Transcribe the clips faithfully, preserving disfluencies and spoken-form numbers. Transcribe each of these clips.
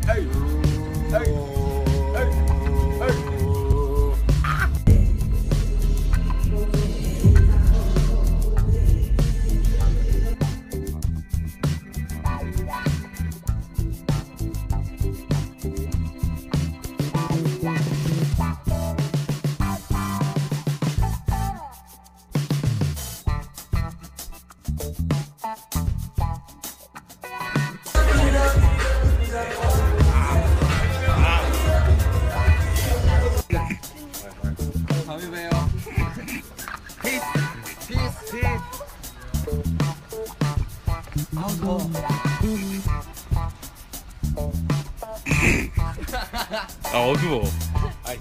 다음에 봬요. 피스 피스 피스. 아우 더워. 아 어두워. 아이.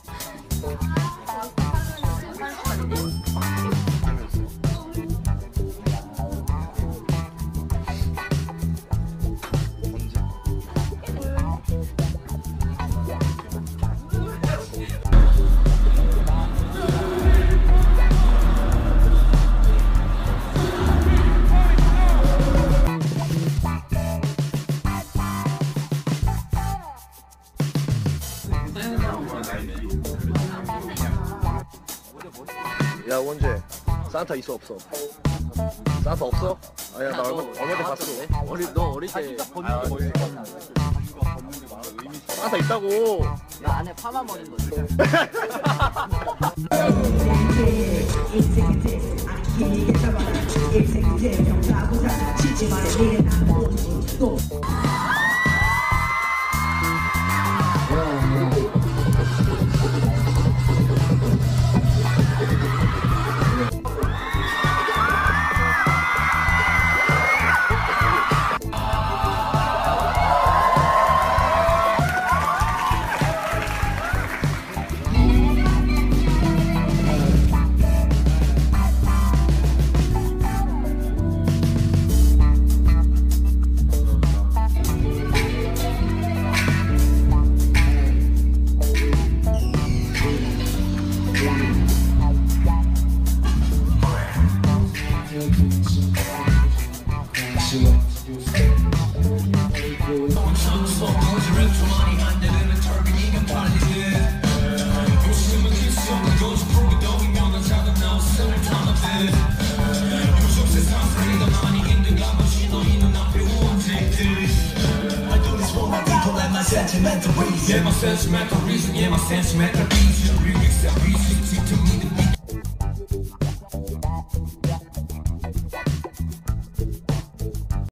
야 원재 산타 있어 없어? 산타 없어? 아야 나 얼마 얼마 때 봤어. 어리 너 어릴 때 아, 산타 있다고. 나 안에 파마 머린 거지. Sentimental reason, yeah, my sentimental reason, yeah, my sentimental reason, remix that reason to me.